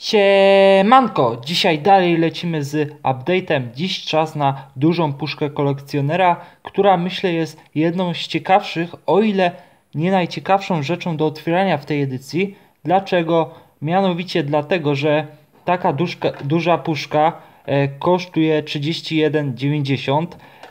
Siemanko! Dzisiaj dalej lecimy z update'em. Dziś czas na dużą puszkę kolekcjonera, która myślę jest jedną z ciekawszych, o ile nie najciekawszą rzeczą do otwierania w tej edycji. Dlaczego? Mianowicie dlatego, że taka duża puszka kosztuje 31,90.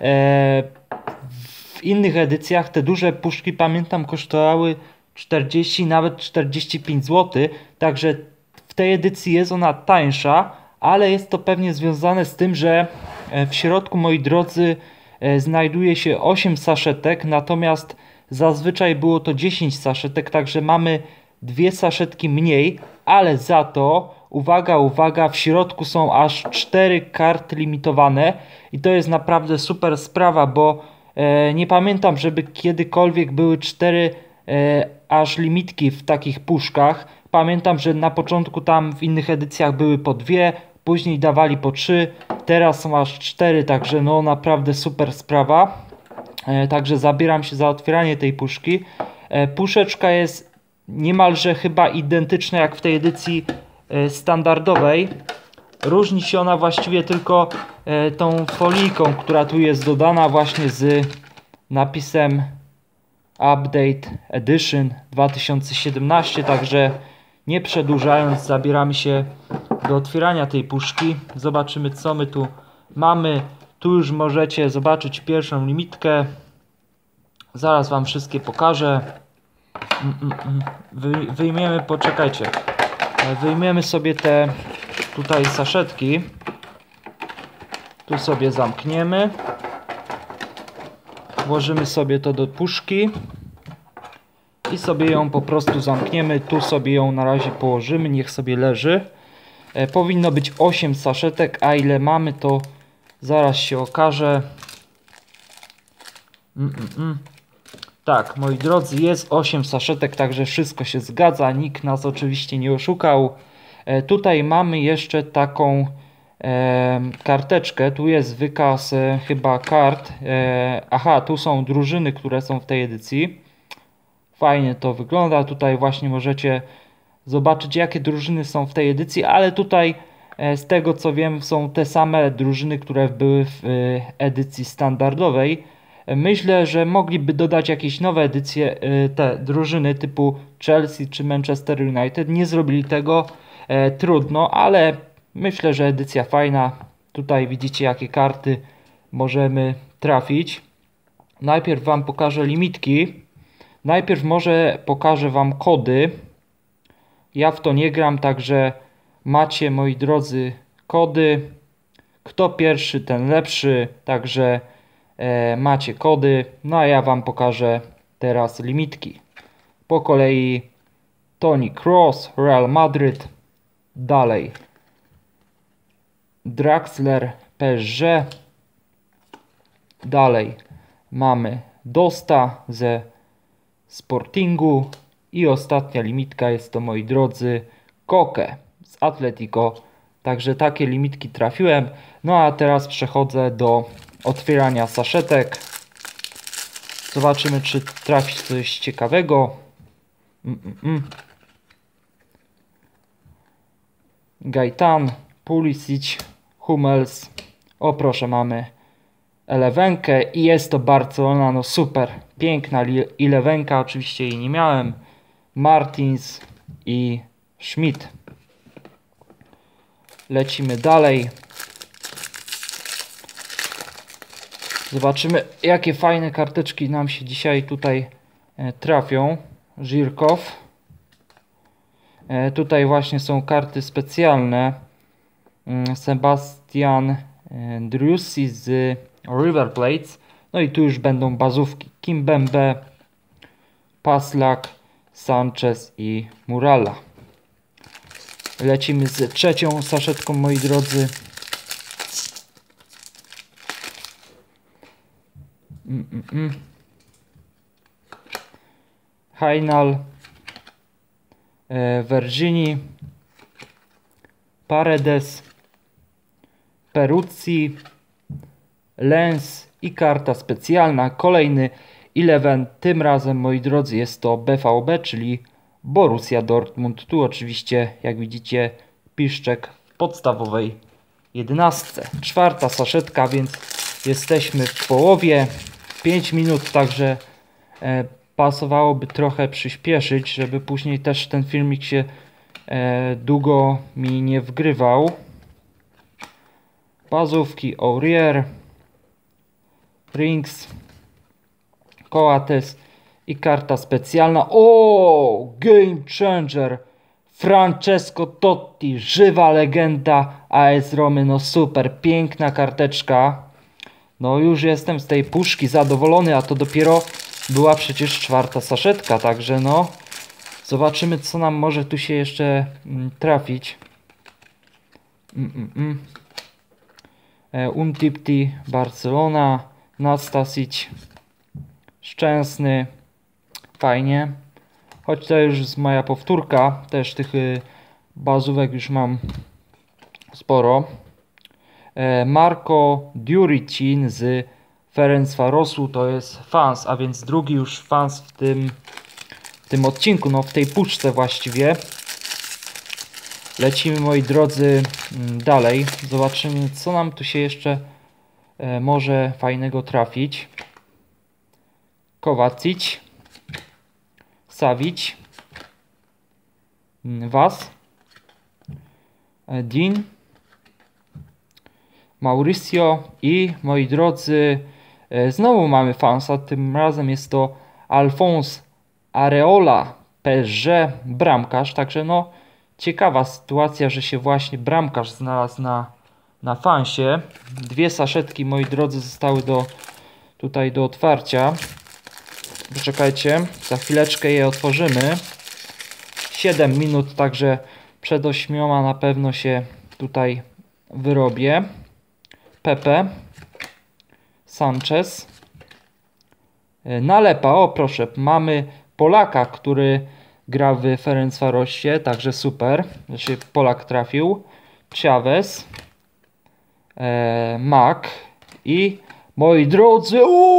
W innych edycjach te duże puszki, pamiętam, kosztowały 40, nawet 45 zł. Także w tej edycji jest ona tańsza, ale jest to pewnie związane z tym, że w środku, moi drodzy, znajduje się 8 saszetek, natomiast zazwyczaj było to 10 saszetek, także mamy 2 saszetki mniej, ale za to, uwaga, uwaga, w środku są aż 4 karty limitowane i to jest naprawdę super sprawa, bo nie pamiętam, żeby kiedykolwiek były 4 aż limitki w takich puszkach. Pamiętam, że na początku tam w innych edycjach były po 2, później dawali po 3, teraz są aż 4, także no naprawdę super sprawa. Także zabieram się za otwieranie tej puszki. Puszeczka jest niemalże chyba identyczna jak w tej edycji standardowej. Różni się ona właściwie tylko tą folijką, która tu jest dodana właśnie z napisem Update Edition 2017, także nie przedłużając, zabieramy się do otwierania tej puszki. Zobaczymy, co my tu mamy. Tu już możecie zobaczyć pierwszą limitkę. Zaraz wam wszystkie pokażę. Wyjmiemy, poczekajcie. Wyjmiemy sobie te tutaj saszetki. Tu sobie zamkniemy. Włożymy sobie to do puszki i sobie ją po prostu zamkniemy. Tu sobie ją na razie położymy, niech sobie leży. Powinno być 8 saszetek, a ile mamy, to zaraz się okaże. Tak, moi drodzy, jest 8 saszetek, także wszystko się zgadza. Nikt nas oczywiście nie oszukał. Tutaj mamy jeszcze taką karteczkę. Tu jest wykaz chyba kart. Aha, tu są drużyny, które są w tej edycji. Fajnie to wygląda. Tutaj właśnie możecie zobaczyć, jakie drużyny są w tej edycji, ale tutaj z tego co wiem są te same drużyny, które były w edycji standardowej. Myślę, że mogliby dodać jakieś nowe edycje, te drużyny typu Chelsea czy Manchester United. Nie zrobili tego, trudno, ale myślę, że edycja fajna. Tutaj widzicie, jakie karty możemy trafić. Najpierw wam pokażę limitki. Najpierw może pokażę wam kody. Ja w to nie gram, także macie, moi drodzy, kody. Kto pierwszy, ten lepszy, także macie kody. No a ja wam pokażę teraz limitki. Po kolei Toni Kroos, Real Madrid. Dalej Draxler, PSG. Dalej mamy Dosta ze Sportingu. I ostatnia limitka jest to, moi drodzy, Koke z Atletico. Także takie limitki trafiłem. No a teraz przechodzę do otwierania saszetek. Zobaczymy, czy trafi coś ciekawego. Gaetan, Pulisic, Hummels. O proszę, mamy elewenkę i jest to Barcelona. No super, piękna elewenka. Oczywiście jej nie miałem. Martins i Schmidt. Lecimy dalej. Zobaczymy, jakie fajne karteczki nam się dzisiaj tutaj trafią. Żirkow. Tutaj właśnie są karty specjalne. Sebastian Driussi z River Plate. No i tu już będą bazówki. Kimpembe, Paslak, Sanchez i Murala. Lecimy z trzecią saszetką, moi drodzy. Heinal, Vergini, Paredes, Peruzzi, Lens i karta specjalna. Kolejny 11. Tym razem, moi drodzy, jest to BVB, czyli Borussia Dortmund. Tu oczywiście, jak widzicie, piszczek w podstawowej 11. Czwarta saszetka, więc jesteśmy w połowie. 5 minut, także pasowałoby trochę przyspieszyć, żeby później też ten filmik się długo mi nie wgrywał. Bazówki Aurier, Rings, Coates i karta specjalna. O, Game Changer! Francesco Totti, żywa legenda AS Romy. No super, piękna karteczka. No już jestem z tej puszki zadowolony, a to dopiero była przecież czwarta saszetka, także no zobaczymy, co nam może tu się jeszcze trafić. Umtiti, Barcelona, Nastasic, Szczęsny, fajnie. Choć to już jest moja powtórka, też tych bazówek już mam sporo. Marco Djuricin z Ferencvarosu, to jest fans, a więc drugi już fans w tym odcinku, no w tej puszce właściwie. Lecimy, moi drodzy, dalej. Zobaczymy, co nam tu się jeszcze może fajnego trafić. Kovacic, Savic, Was, Dean, Mauricio i, moi drodzy, znowu mamy fansa. Tym razem jest to Alphonse Areola, PSG, bramkarz. Także no ciekawa sytuacja, że się właśnie bramkarz znalazł na fansie. Dwie saszetki, moi drodzy, zostały tutaj do otwarcia. Poczekajcie, za chwileczkę je otworzymy. 7 minut, także przed 8 na pewno się tutaj wyrobię. Pepe, Sanchez, Nalepa, o proszę, mamy Polaka, który gra w Ferencvarosie, także super, że się Polak trafił. Chavez, Mac i, moi drodzy,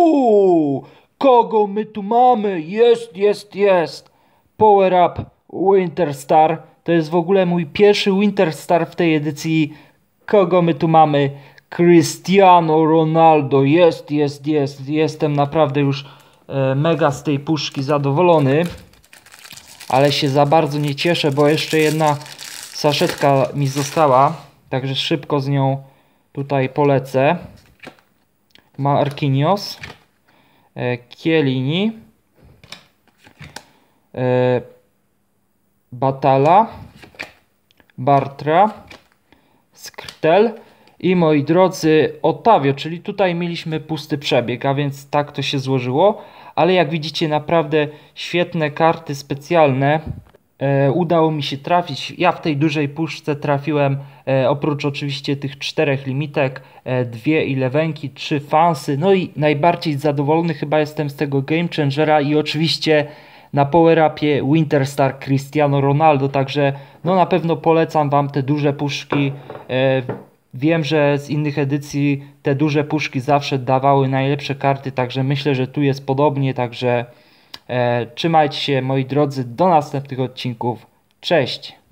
kogo my tu mamy? Jest! Power Up Winter Star, to jest w ogóle mój pierwszy Winter Star w tej edycji. Kogo my tu mamy? Cristiano Ronaldo, jest. Jestem naprawdę już mega z tej puszki zadowolony. Ale się za bardzo nie cieszę, bo jeszcze jedna saszetka mi została. Także szybko z nią tutaj polecę. Marquinhos, Chiellini, Batala, Bartra, Skrtel i, moi drodzy, Otavio, czyli tutaj mieliśmy pusty przebieg, a więc tak to się złożyło. Ale jak widzicie, naprawdę świetne karty specjalne udało mi się trafić. Ja w tej dużej puszce trafiłem, oprócz oczywiście tych 4 limitek, 2 elevenki, 3 fansy. No i najbardziej zadowolony chyba jestem z tego Game Changera i oczywiście na Power Upie Winter Star Cristiano Ronaldo. Także no na pewno polecam Wam te duże puszki. Wiem, że z innych edycji te duże puszki zawsze dawały najlepsze karty, także myślę, że tu jest podobnie. Także trzymajcie się, moi drodzy, do następnych odcinków. Cześć!